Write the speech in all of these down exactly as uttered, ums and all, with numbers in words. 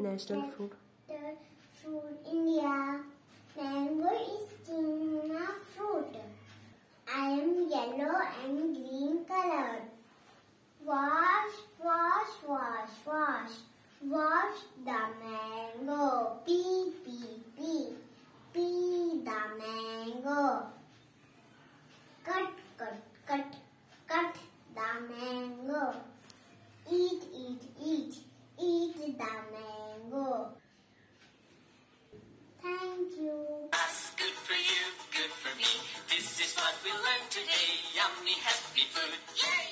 national fruit? The fruit India. Mango is king of fruit. I am yellow and green colored. Wash, wash, wash, wash. Wash the mango. Pee, pee, pee. Pee the mango. Cut, cut, cut. Cut the mango. Eat, eat, eat. Eat the mango. Thank you. That's good for you, good for me. This is what we learned today. Yummy, happy food. Yay!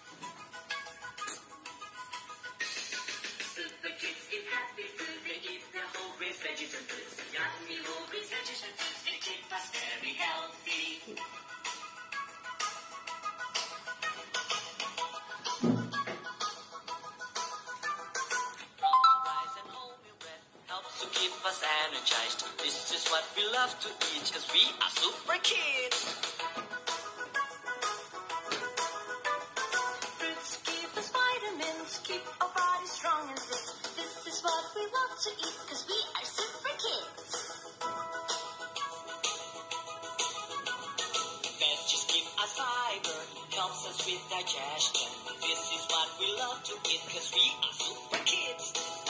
Super kids eat happy food. They eat the whole grains, veggies and fruits. Yummy whole grains, veggies and fruits. They keep us very healthy. To keep us energized. This is what we love to eat, cause we are super kids. Fruits give us vitamins, keep our bodies strong and fit. This is what we love to eat, cause we are super kids. Veggies give us fiber, helps us with digestion. This is what we love to eat, cause we are super kids.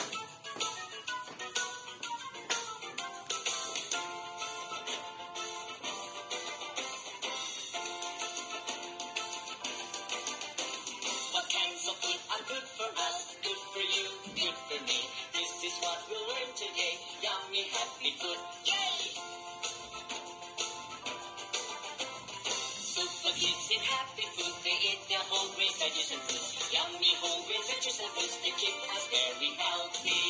So food are good for us, good for you, good for me. This is what we learned today. Yummy, happy food, yay! Super kids eat happy food. They eat their whole grains, veggies and fruits. Yummy whole grains, veggies and fruits. They keep us very healthy.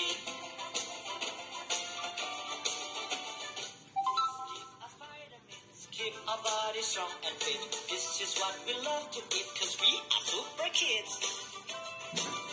Give us vitamins, keep our bodies strong and fit. This is what we love to eat, cause we are super kids.